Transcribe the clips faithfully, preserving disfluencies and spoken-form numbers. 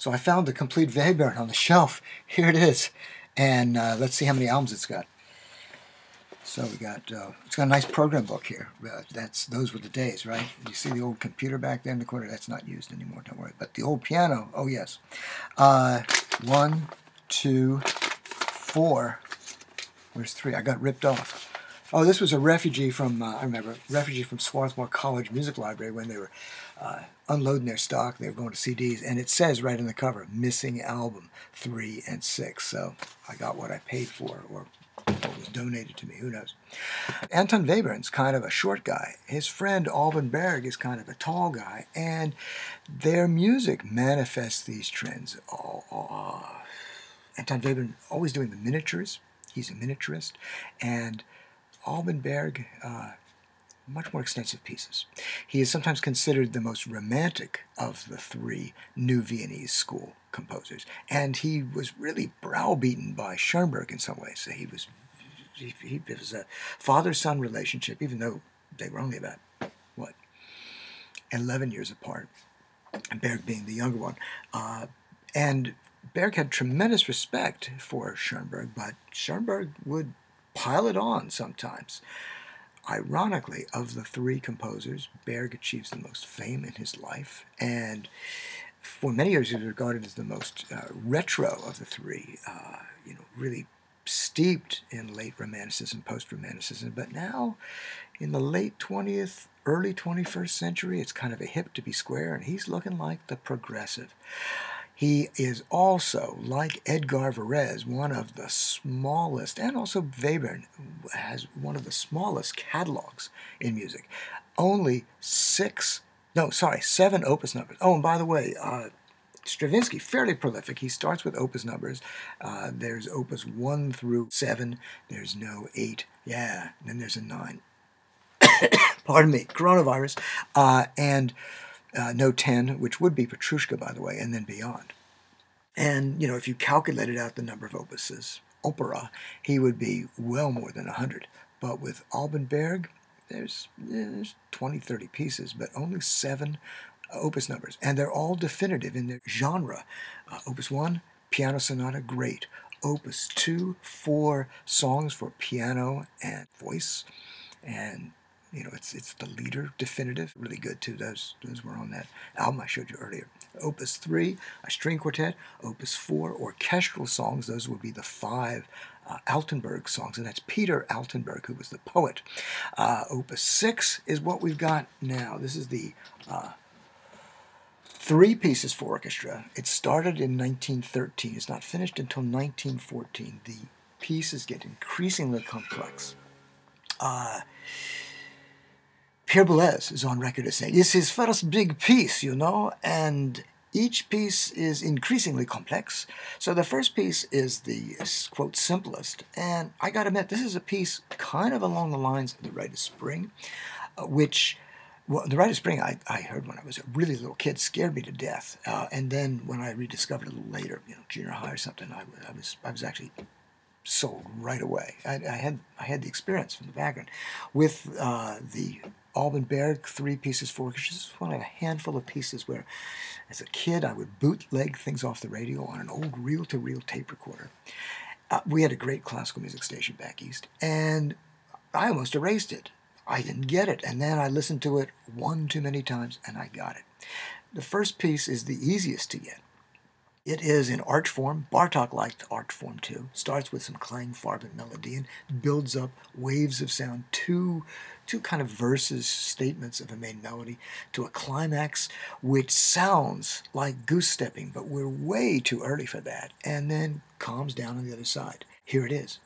So I found the complete Webern on the shelf. Here it is. And uh, let's see how many albums it's got. So we got, uh, it's got a nice program book here. Uh, that's Those were the days, right? You see the old computer back there in the corner? That's not used anymore, don't worry. But the old piano, oh yes. Uh, one, two, four. Where's three? I got ripped off. Oh, this was a refugee from, uh, I remember, refugee from Swarthmore College Music Library when they were uh, unloading their stock. They were going to C Ds. And it says right in the cover, missing album three and six. So I got what I paid for, or what was donated to me. Who knows? Anton Webern's kind of a short guy. His friend Alban Berg is kind of a tall guy. And their music manifests these trends. Oh, oh. Anton Webern always doing the miniatures. He's a miniaturist. And Alban Berg, uh, much more extensive pieces. He is sometimes considered the most romantic of the three new Viennese school composers, and he was really browbeaten by Schoenberg in some ways. So he was, he, he, it was a father-son relationship, even though they were only about, what, eleven years apart, and Berg being the younger one. Uh, and Berg had tremendous respect for Schoenberg, but Schoenberg would pile it on sometimes. Ironically, of the three composers, Berg achieves the most fame in his life, and for many years he was regarded as the most uh, retro of the three, uh, you know, really steeped in late Romanticism, post-Romanticism, but now in the late twentieth, early twenty-first century, it's kind of a hip to be square, and he's looking like the progressive. He is also, like Edgar Varese, one of the smallest, and also Webern has one of the smallest catalogs in music. Only six, no, sorry, seven opus numbers. Oh, and by the way, uh, Stravinsky, fairly prolific. He starts with opus numbers. Uh, there's opus one through seven. There's no eight. Yeah, then there's a nine. Pardon me, coronavirus. Uh, and... Uh, no ten, which would be Petrushka, by the way, and then beyond. And, you know, if you calculated out the number of opuses, opera, he would be well more than one hundred. But with Alban Berg, there's, there's twenty, thirty pieces, but only seven opus numbers. And they're all definitive in their genre. Uh, opus one, piano sonata, great. Opus two, four songs for piano and voice. And you know, it's it's the leader, definitive, really good too. Those those were on that album I showed you earlier. Opus three, a string quartet. Opus four, orchestral songs. Those would be the five uh, Altenberg songs, and that's Peter Altenberg, who was the poet. Uh, Opus six is what we've got now. This is the uh, three pieces for orchestra. It started in nineteen thirteen. It's not finished until nineteen fourteen. The pieces get increasingly complex. Uh, Pierre Boulez is on record as saying, it's his first big piece, you know, and each piece is increasingly complex. So the first piece is the, quote, simplest, and I gotta admit, this is a piece kind of along the lines of The Rite of Spring, uh, which, well, The Rite of Spring I, I heard when I was a really little kid, scared me to death, uh, and then when I rediscovered it a little later, you know, junior high or something, I, I was I was actually sold right away. I, I had I had the experience from the background. With uh, the Alban Berg three pieces for orchestra, this is one of a handful of pieces where, as a kid, I would bootleg things off the radio on an old reel-to-reel tape recorder. Uh, we had a great classical music station back east, and I almost erased it. I didn't get it, and then I listened to it one too many times, and I got it. The first piece is the easiest to get. It is in arch form. Bartók liked arch form too. Starts with some clang, farben melody and builds up waves of sound, two, two kind of verses, statements of a main melody, to a climax which sounds like goose stepping, but we're way too early for that, and then calms down on the other side. Here it is.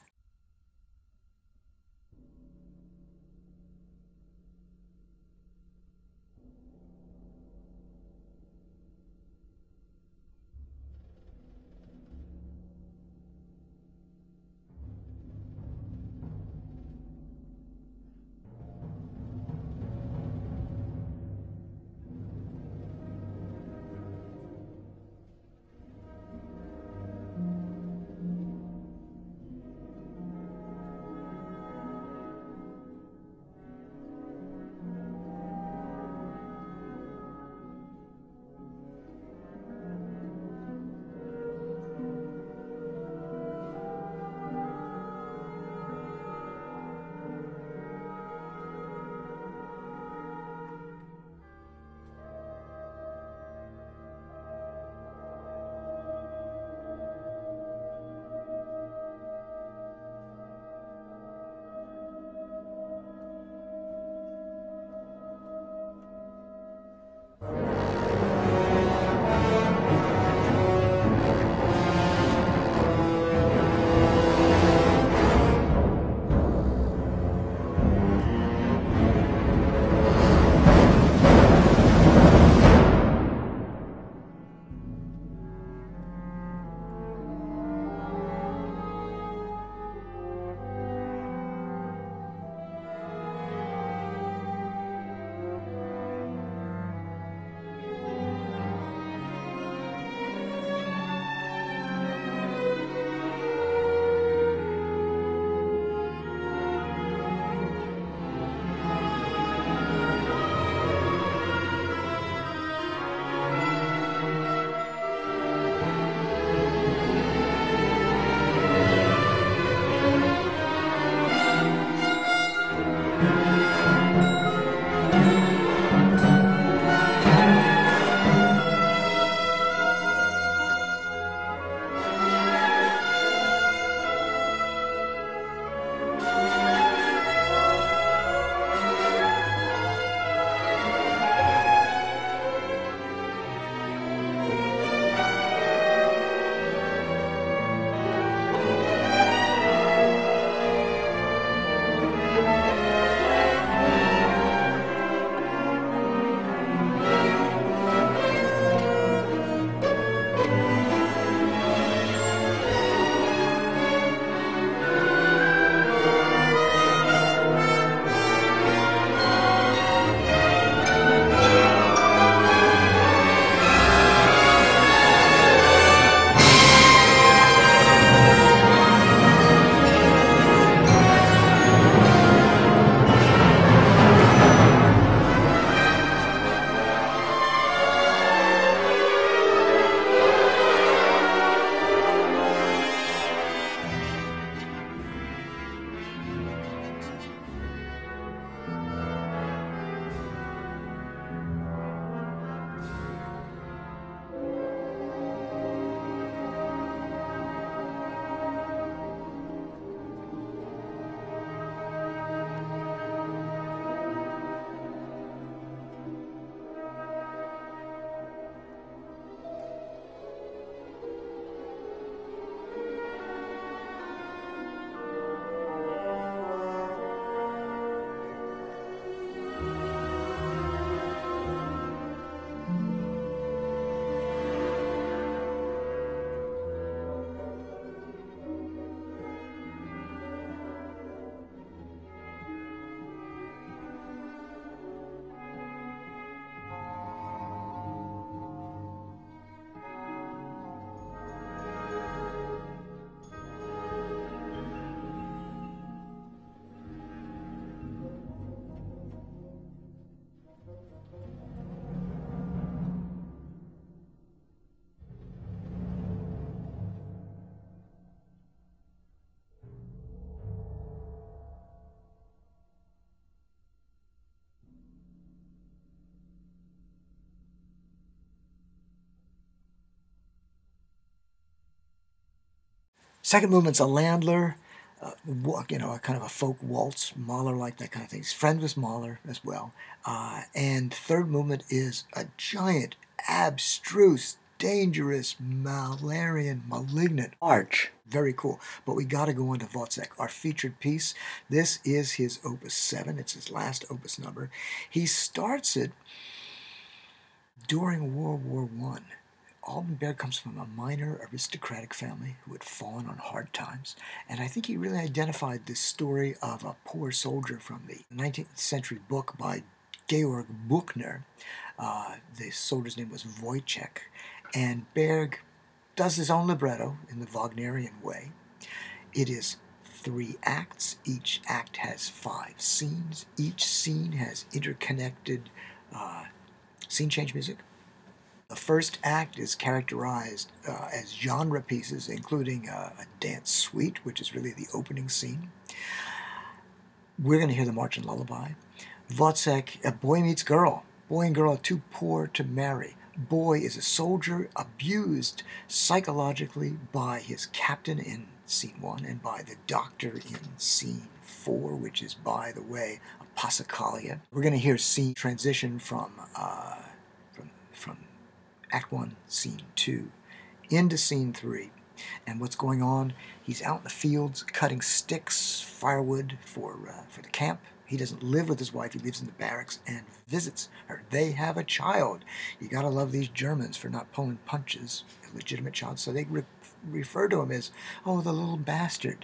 Second movement's a Landler, uh, you know, a kind of a folk waltz, Mahler-like, that kind of thing. He's friends with Mahler as well. Uh, and third movement is a giant, abstruse, dangerous, Mahlerian, malignant arch. Very cool. But we got to go on to Wozzeck, our featured piece. This is his Opus seven. It's his last Opus number. He starts it during World War One. Alban Berg comes from a minor aristocratic family who had fallen on hard times, and I think he really identified this story of a poor soldier from the nineteenth century book by Georg Buchner. Uh, the soldier's name was Wojciech, and Berg does his own libretto in the Wagnerian way. It is three acts. Each act has five scenes. Each scene has interconnected uh, scene change music. The first act is characterized uh, as genre pieces, including uh, a dance suite, which is really the opening scene. We're going to hear the March and Lullaby. Wozzeck, a boy meets girl. Boy and girl are too poor to marry. Boy is a soldier abused psychologically by his captain in scene one and by the doctor in scene four, which is, by the way, a Passacaglia. We're going to hear scene transition from uh, from from Act one, Scene two, into Scene three. And what's going on? He's out in the fields cutting sticks, firewood for uh, for the camp. He doesn't live with his wife. He lives in the barracks and visits her. They have a child. You gotta love these Germans for not pulling punches. A legitimate child. So they re refer to him as, oh, the little bastard.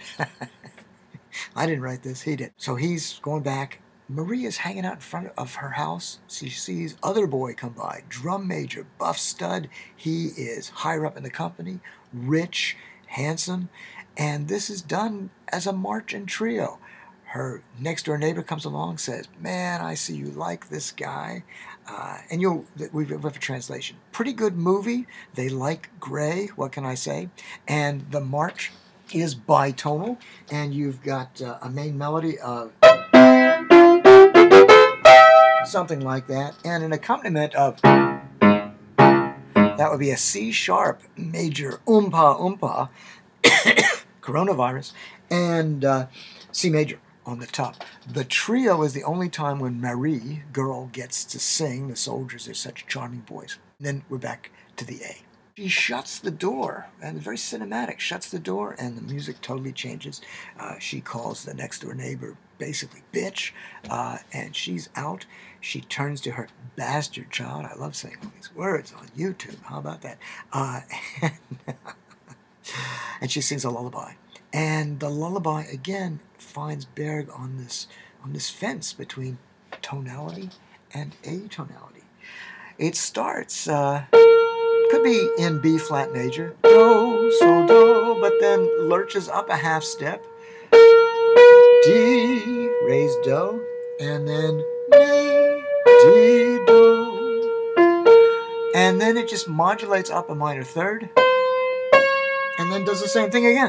I didn't write this. He did. So he's going back. Maria's hanging out in front of her house. She sees other boy come by, drum major, buff stud. He is higher up in the company, rich, handsome, and this is done as a march and trio. Her next door neighbor comes along, says, man, I see you like this guy. Uh, and you'll, we have a translation. Pretty good movie. They like Gray, what can I say? And the march is bitonal, and you've got uh, a main melody of something like that, and an accompaniment of, that would be a C sharp major, oompa oompa, coronavirus, and uh, C major on the top. The trio is the only time when Marie, girl, gets to sing. The soldiers are such charming boys. And then we're back to the A. She shuts the door, and it's very cinematic, shuts the door, and the music totally changes. Uh, she calls the next door neighbor basically bitch, uh, and she's out. She turns to her bastard child. I love saying all these words on YouTube. How about that? Uh, and, and she sings a lullaby. And the lullaby, again, finds Berg on this, on this fence between tonality and atonality. It starts... Uh, could be in B flat major, do, sol, do, but then lurches up a half step, D, raised do, and then mi, D, do, and then it just modulates up a minor third, and then does the same thing again.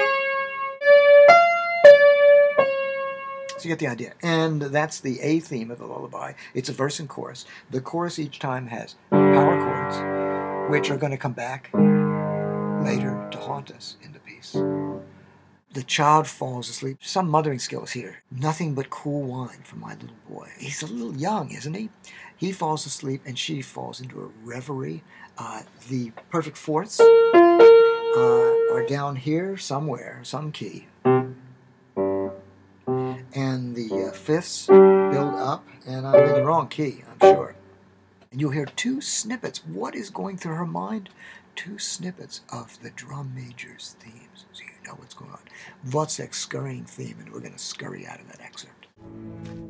So you get the idea. And that's the A theme of the lullaby. It's a verse and chorus. The chorus each time has power chords, which are going to come back later to haunt us in the piece. The child falls asleep. Some mothering skills here. Nothing but cool wine for my little boy. He's a little young, isn't he? He falls asleep and she falls into a reverie. Uh, the perfect fourths uh, are down here somewhere, some key. And the uh, fifths build up, and I'm in the wrong key, I'm sure. And you'll hear two snippets. What is going through her mind? Two snippets of the drum major's themes, so you know what's going on. Wozzeck's scurrying theme, and we're going to scurry out of that excerpt.